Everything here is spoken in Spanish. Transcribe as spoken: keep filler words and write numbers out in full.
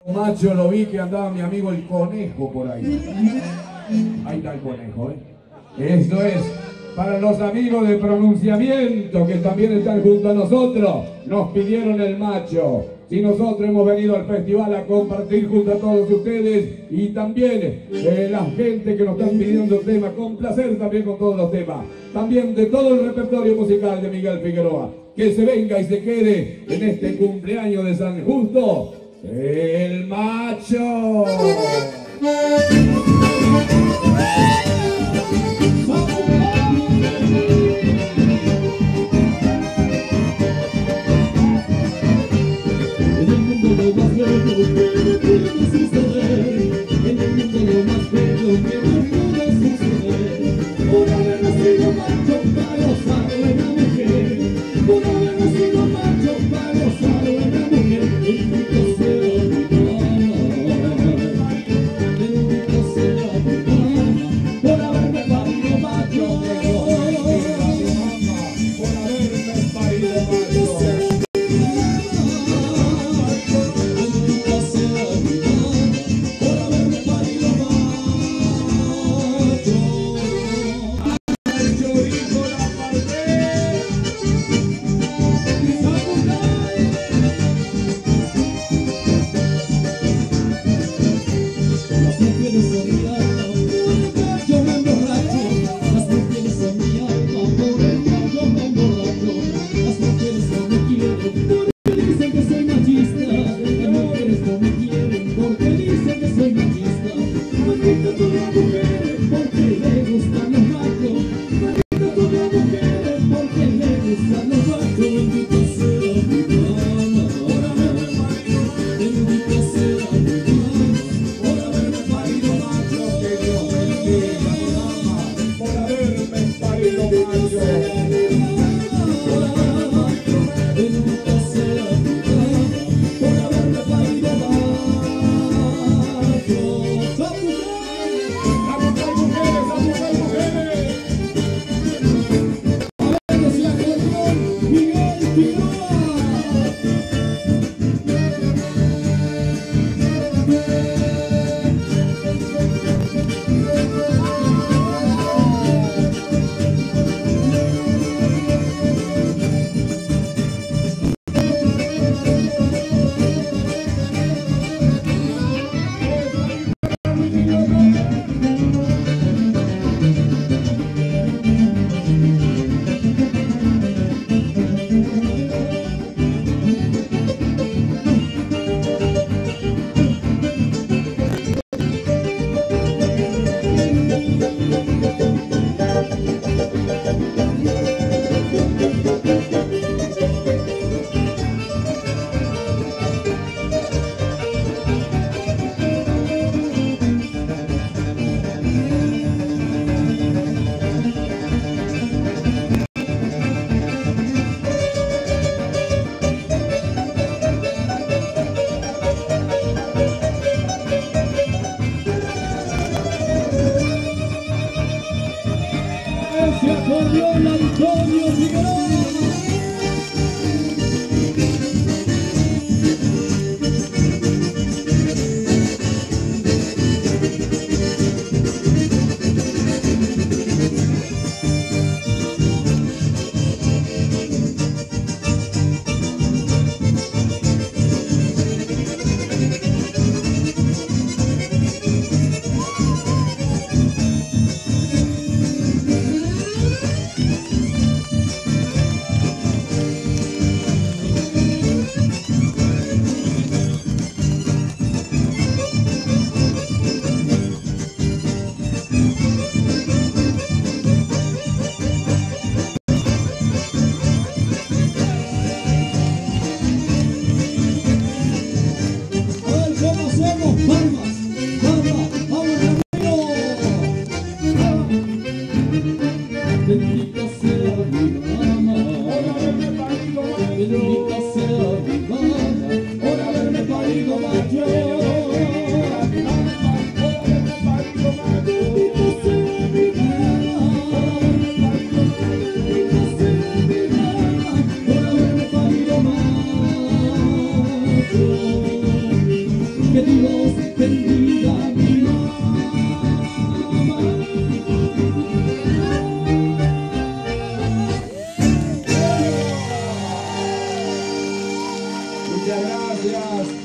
Macho, lo vi que andaba mi amigo el conejo por ahí. Ahí está el conejo, ¿eh? Esto es para los amigos de pronunciamiento que también están junto a nosotros. Nos pidieron el macho. Si nosotros hemos venido al festival a compartir junto a todos ustedes y también eh, la gente que nos están pidiendo temas, con placer también con todos los temas. También de todo el repertorio musical de Miguel Figueroa. Que se venga y se quede en este cumpleaños de San Justo. El macho. bendiga mi Muchas gracias.